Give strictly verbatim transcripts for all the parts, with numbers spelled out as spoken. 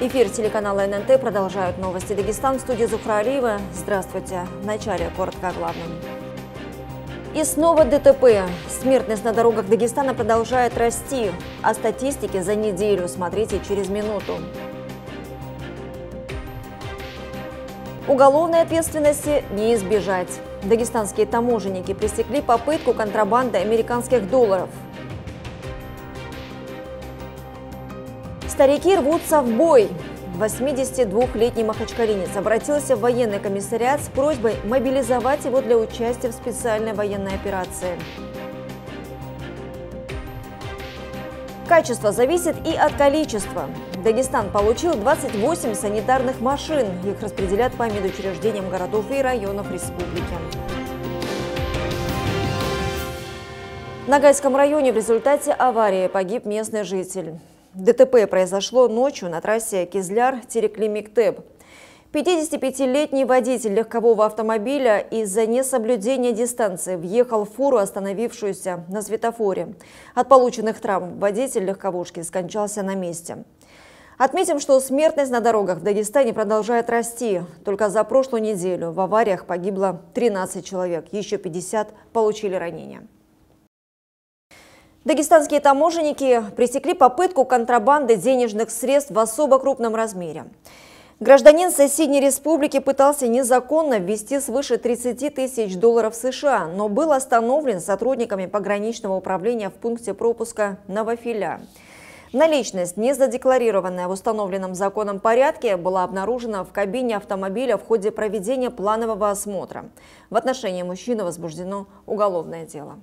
Эфир телеканала эн эн тэ продолжают новости Дагестан. В студии Зухра Алиева. Здравствуйте. В начале коротко о главном. И снова дэ тэ пэ. Смертность на дорогах Дагестана продолжает расти. О статистике за неделю смотрите через минуту. Уголовной ответственности не избежать. Дагестанские таможенники пресекли попытку контрабанды американских долларов. Старики рвутся в бой. восьмидесятидвухлетний махачкалинец обратился в военный комиссариат с просьбой мобилизовать его для участия в специальной военной операции. Качество зависит и от количества. Дагестан получил двадцать восемь санитарных машин. Их распределят по медучреждениям городов и районов республики. В Ногайском районе в результате аварии погиб местный житель. дэ тэ пэ произошло ночью на трассе Кизляр-Тереклимиктеп. пятидесятипятилетний водитель легкового автомобиля из-за несоблюдения дистанции въехал в фуру, остановившуюся на светофоре. От полученных травм водитель легковушки скончался на месте. Отметим, что смертность на дорогах в Дагестане продолжает расти. Только за прошлую неделю в авариях погибло тринадцать человек, еще пятьдесят получили ранения. Дагестанские таможенники пресекли попытку контрабанды денежных средств в особо крупном размере. Гражданин соседней республики пытался незаконно ввести свыше тридцати тысяч долларов США, но был остановлен сотрудниками пограничного управления в пункте пропуска Новофиля. Наличность, не задекларированная в установленном законом порядке, была обнаружена в кабине автомобиля в ходе проведения планового осмотра. В отношении мужчины возбуждено уголовное дело.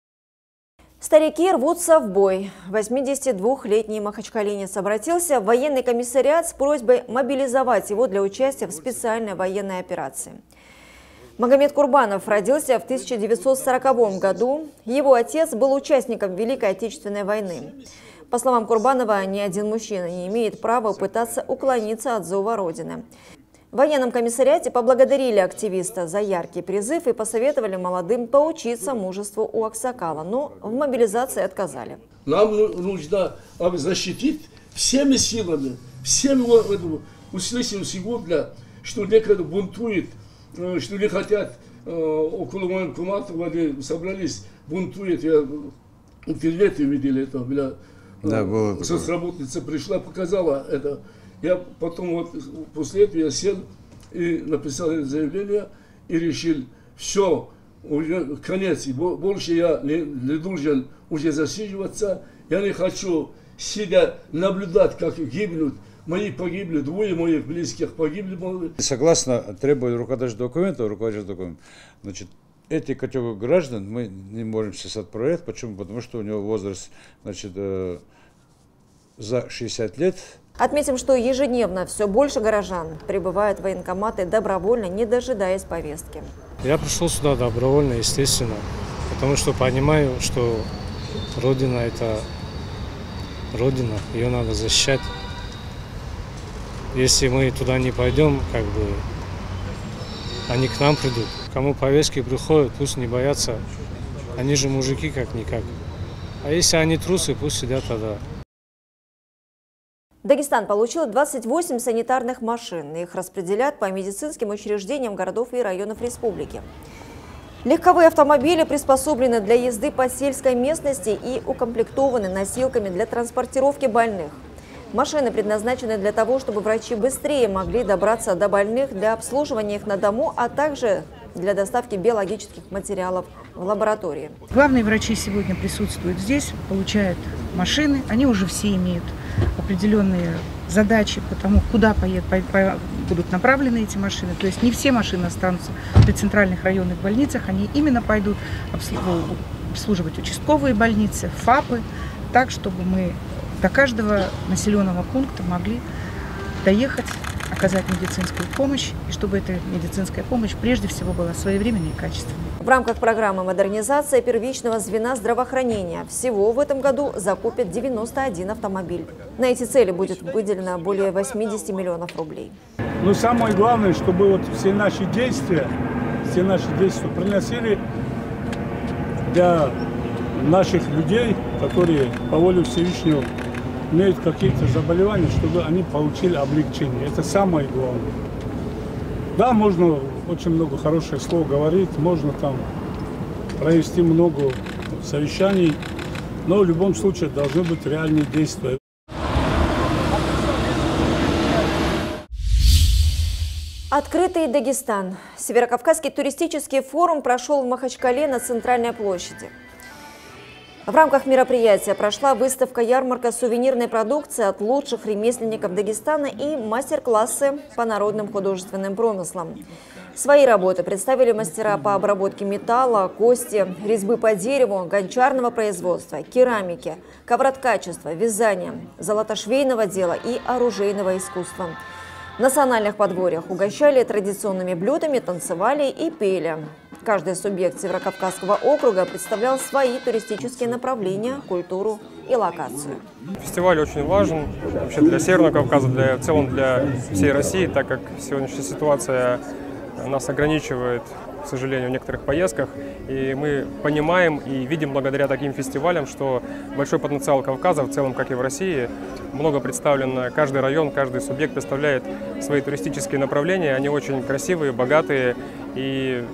Старики рвутся в бой. восьмидесятидвухлетний махачкалинец обратился в военный комиссариат с просьбой мобилизовать его для участия в специальной военной операции. Магомед Курбанов родился в тысяча девятьсот сороковом году. Его отец был участником Великой Отечественной войны. По словам Курбанова, ни один мужчина не имеет права пытаться уклониться от зова Родины. В военном комиссариате поблагодарили активиста за яркий призыв и посоветовали молодым поучиться мужеству у аксакала, но в мобилизации отказали. Нам нужно защитить всеми силами, всеми услышим сегодня, что некоторые бунтуют, что не хотят около военкомата, они собрались, бунтуют. Я в интернете видел это, бля, да, соцработница пришла, показала это. Я потом, вот, после этого я сел и написал заявление и решил, все, уже конец, больше я не, не должен уже засиживаться, я не хочу, сидя, наблюдать, как гибнут, мои погибли, двое моих близких погибли. Согласно требованию руководящих документов, руководящих документов, значит, эти категории граждан мы не можем сейчас отправлять. Почему? Потому что у него возраст, значит, э, за шестьдесят лет. Отметим, что ежедневно все больше горожан прибывают в военкоматы добровольно, не дожидаясь повестки. Я пришел сюда добровольно, естественно, потому что понимаю, что Родина – это Родина, ее надо защищать. Если мы туда не пойдем, как бы они к нам придут. Кому повестки приходят, пусть не боятся, они же мужики как-никак. А если они трусы, пусть сидят тогда. Дагестан получил двадцать восемь санитарных машин. Их распределят по медицинским учреждениям городов и районов республики. Легковые автомобили приспособлены для езды по сельской местности и укомплектованы носилками для транспортировки больных. Машины предназначены для того, чтобы врачи быстрее могли добраться до больных для обслуживания их на дому, а также для доставки биологических материалов в лаборатории. Главные врачи сегодня присутствуют здесь, получают машины. Они уже все имеют определенные задачи по тому, куда поед, по, по, будут направлены эти машины. То есть не все машины останутся при центральных районных больницах, они именно пойдут обслуживать участковые больницы, ФАПы, так, чтобы мы до каждого населенного пункта могли доехать, оказать медицинскую помощь, и чтобы эта медицинская помощь прежде всего была своевременной и качественной. В рамках программы модернизации первичного звена здравоохранения всего в этом году закупят девяносто один автомобиль. На эти цели будет выделено более восьмидесяти миллионов рублей. Но самое главное, чтобы вот все наши действия, все наши действия приносили для наших людей, которые по воле Всевышнего имеют какие-то заболевания, чтобы они получили облегчение. Это самое главное. Да, можно очень много хороших слов говорить, можно там провести много совещаний, но в любом случае должны быть реальные действия. Открытый Дагестан. Северокавказский туристический форум прошел в Махачкале на Центральной площади. В рамках мероприятия прошла выставка-ярмарка сувенирной продукции от лучших ремесленников Дагестана и мастер-классы по народным художественным промыслам. Свои работы представили мастера по обработке металла, кости, резьбы по дереву, гончарного производства, керамики, ковроткачества, вязания, золотошвейного дела и оружейного искусства. В национальных подворьях угощали традиционными блюдами, танцевали и пели. Каждый субъект Северокавказского округа представлял свои туристические направления, культуру и локацию. Фестиваль очень важен вообще для Северного Кавказа, для, в целом для всей России, так как сегодняшняя ситуация нас ограничивает, к сожалению, в некоторых поездках. И мы понимаем и видим благодаря таким фестивалям, что большой потенциал Кавказа, в целом, как и в России, много представлено. Каждый район, каждый субъект представляет свои туристические направления. Они очень красивые, богатые. И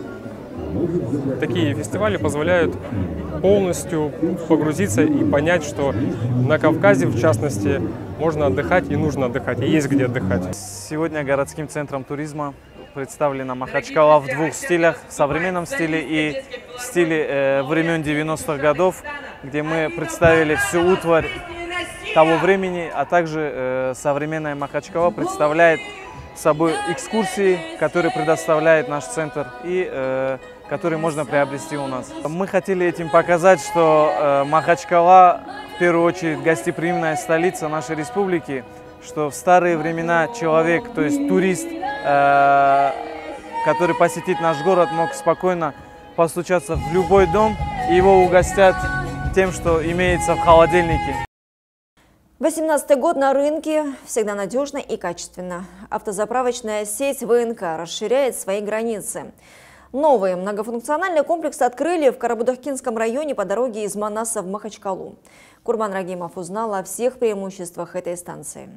такие фестивали позволяют полностью погрузиться и понять, что на Кавказе, в частности, можно отдыхать и нужно отдыхать, и есть где отдыхать. Сегодня городским центром туризма представлена Махачкала в двух стилях, в современном стиле и в стиле э, времен девяностых годов, где мы представили всю утварь того времени, а также э, современная Махачкала представляет собой экскурсии, которые предоставляет наш центр и э, которые можно приобрести у нас. Мы хотели этим показать, что э, Махачкала в первую очередь гостеприимная столица нашей республики, что в старые времена человек, то есть турист, э, который посетит наш город, мог спокойно постучаться в любой дом, и его угостят тем, что имеется в холодильнике. восемнадцатый год на рынке всегда надежно и качественно. Автозаправочная сеть ВНК расширяет свои границы. Новый многофункциональный комплекс открыли в Карабудахкинском районе по дороге из Манаса в Махачкалу. Курбан Рагимов узнал о всех преимуществах этой станции.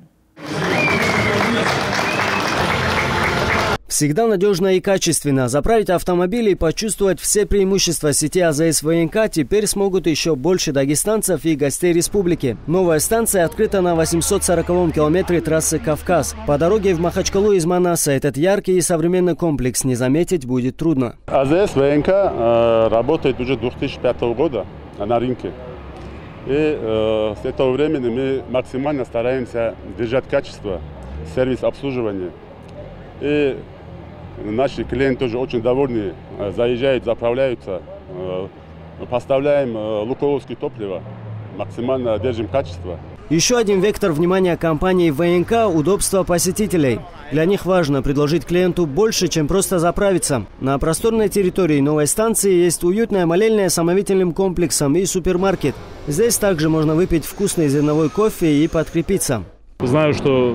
Всегда надежно и качественно. Заправить автомобили и почувствовать все преимущества сети АЗС ВНК теперь смогут еще больше дагестанцев и гостей республики. Новая станция открыта на восьмисот сороковом километре трассы Кавказ. По дороге в Махачкалу из Манаса этот яркий и современный комплекс не заметить будет трудно. АЗС ВНК э, работает уже с две тысячи пятого года на рынке. И э, с этого времени мы максимально стараемся держать качество, сервис обслуживания. И наши клиенты тоже очень довольны, заезжают, заправляются, поставляем лукойловское топливо, максимально держим качество. Еще один вектор внимания компании ВНК – удобство посетителей. Для них важно предложить клиенту больше, чем просто заправиться. На просторной территории новой станции есть уютная молельня с омовительным комплексом и супермаркет. Здесь также можно выпить вкусный зерновой кофе и подкрепиться. Знаю, что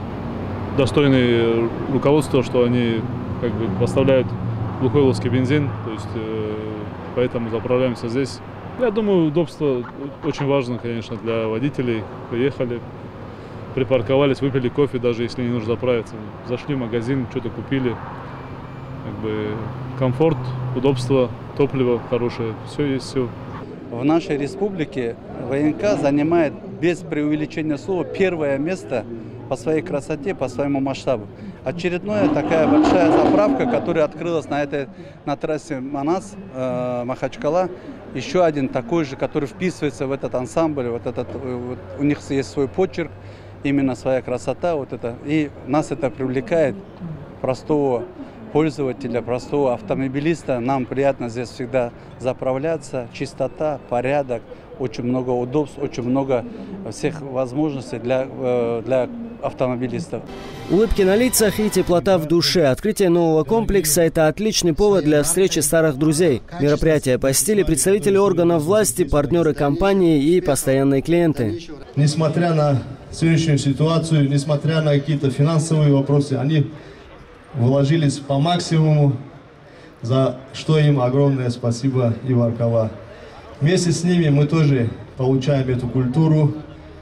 достойное руководство, что они как бы поставляют лукойловский бензин, то есть э, поэтому заправляемся здесь. Я думаю, удобство очень важно, конечно, для водителей. Приехали, припарковались, выпили кофе, даже если не нужно заправиться. Зашли в магазин, что-то купили. Как бы комфорт, удобство, топливо хорошее, все есть, все. В нашей республике ВНК занимает, без преувеличения слова, первое место по своей красоте, по своему масштабу. Очередная такая большая заправка, которая открылась на, этой, на трассе Манас, э, Махачкала. Еще один такой же, который вписывается в этот ансамбль. Вот этот, вот, у них есть свой почерк, именно своя красота. Вот это, и нас это привлекает, простого пользователя, простого автомобилиста. Нам приятно здесь всегда заправляться. Чистота, порядок, очень много удобств, очень много всех возможностей для, для автомобилистов. Улыбки на лицах и теплота в душе. Открытие нового комплекса – это отличный повод для встречи старых друзей. Мероприятие посетили представители органов власти, партнеры компании и постоянные клиенты. Несмотря на сегодняшнюю ситуацию, несмотря на какие-то финансовые вопросы, они вложились по максимуму, за что им огромное спасибо и Варкова. Вместе с ними мы тоже получаем эту культуру,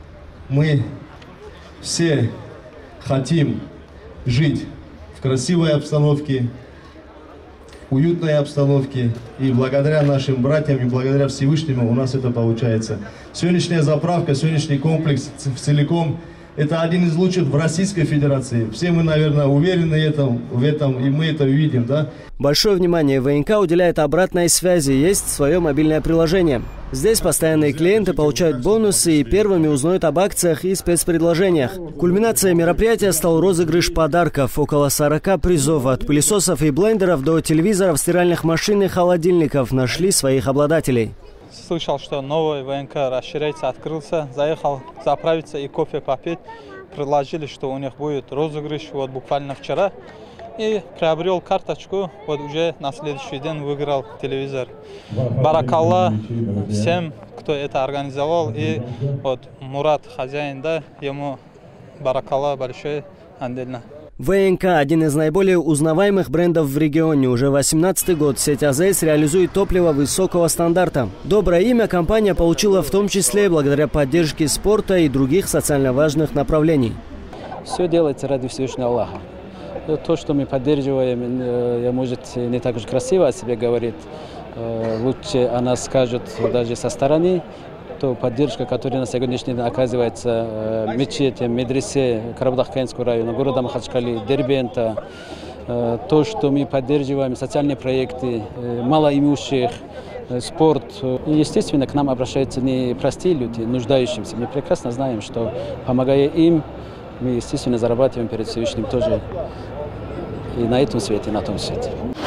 мы все хотим жить в красивой обстановке, уютной обстановке. И благодаря нашим братьям и благодаря Всевышнему у нас это получается. Сегодняшняя заправка, сегодняшний комплекс целиком – это один из лучших в Российской Федерации. Все мы, наверное, уверены в этом, в этом и мы это видим, да? Большое внимание ВНК уделяет обратной связи. Есть свое мобильное приложение. Здесь постоянные клиенты получают бонусы и первыми узнают об акциях и спецпредложениях. Кульминацией мероприятия стал розыгрыш подарков. Около сорока призов от пылесосов и блендеров до телевизоров, стиральных машин и холодильников нашли своих обладателей. Слышал, что новый ВНК расширяется, открылся, заехал заправиться и кофе попить. Предложили, что у них будет розыгрыш вот буквально вчера. И приобрел карточку, вот уже на следующий день выиграл телевизор. Баракалла всем, кто это организовал. И вот Мурат, хозяин, да, ему баракалла большое, отдельно. ВНК – один из наиболее узнаваемых брендов в регионе. Уже восемнадцатый год сеть АЗС реализует топливо высокого стандарта. Доброе имя компания получила в том числе благодаря поддержке спорта и других социально важных направлений. Все делается ради Всевышнего Аллаха. То, что мы поддерживаем, может, не так уж красиво о себе говорит. Лучше она скажет даже со стороны. То поддержка, которая на сегодняшний день оказывается в мечети, медресе Карабудак-Каинского района, города Махачкалы, Дербента, то, что мы поддерживаем социальные проекты, малоимущих, спорт. И, естественно, к нам обращаются не простые люди, нуждающиеся. Мы прекрасно знаем, что, помогая им, мы, естественно, зарабатываем перед Всевышним тоже и на этом свете, и на том свете.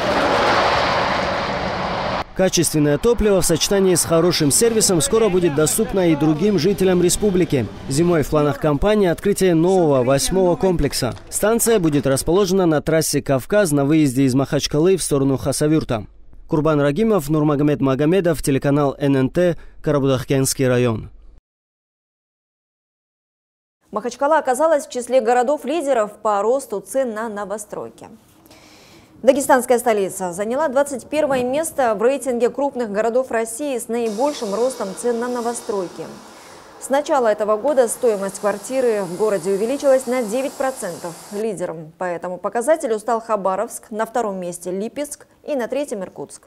Качественное топливо в сочетании с хорошим сервисом скоро будет доступно и другим жителям республики. Зимой в планах компании открытие нового восьмого комплекса. Станция будет расположена на трассе Кавказ на выезде из Махачкалы в сторону Хасавюрта. Курбан Рагимов, Нурмагомед Магомедов, телеканал эн эн тэ, Карабудак-Каинский район. Махачкала оказалась в числе городов-лидеров по росту цен на новостройки. Дагестанская столица заняла двадцать первое место в рейтинге крупных городов России с наибольшим ростом цен на новостройки. С начала этого года стоимость квартиры в городе увеличилась на девять процентов. Лидером по этому показателю стал Хабаровск, на втором месте Липецк и на третьем Иркутск.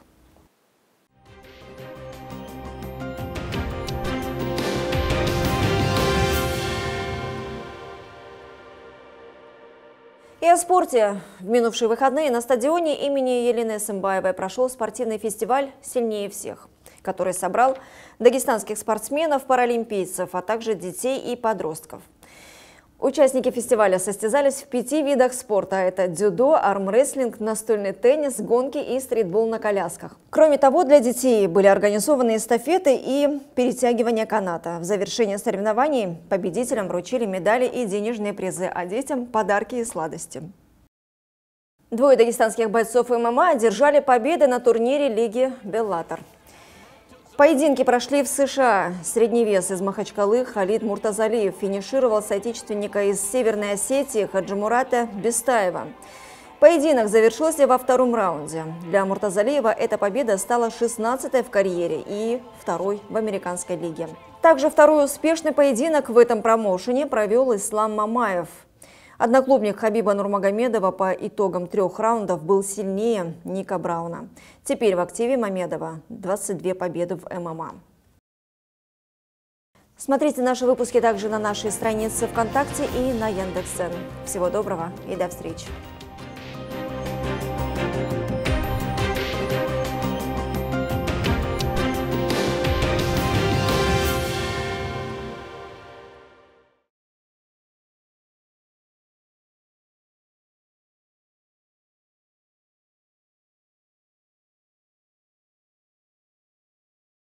И о спорте. В минувшие выходные на стадионе имени Елены Сымбаевой прошел спортивный фестиваль «Сильнее всех», который собрал дагестанских спортсменов, паралимпийцев, а также детей и подростков. Участники фестиваля состязались в пяти видах спорта. Это дзюдо, армрестлинг, настольный теннис, гонки и стритбол на колясках. Кроме того, для детей были организованы эстафеты и перетягивание каната. В завершении соревнований победителям вручили медали и денежные призы, а детям – подарки и сладости. Двое дагестанских бойцов эм эм а одержали победы на турнире Лиги Беллатор. Поединки прошли в США. Средний вес из Махачкалы Халид Муртазалиев финишировал соотечественника из Северной Осетии Хаджимурата Бестаева. Поединок завершился во втором раунде. Для Муртазалиева эта победа стала шестнадцатой в карьере и второй в американской лиге. Также второй успешный поединок в этом промоушене провел Ислам Мамаев. Одноклубник Хабиба Нурмагомедова по итогам трех раундов был сильнее Ника Брауна. Теперь в активе Мамедова двадцать две победы в эм эм а. Смотрите наши выпуски также на нашей странице ВКонтакте и на Яндекс.Зен. Всего доброго и до встречи!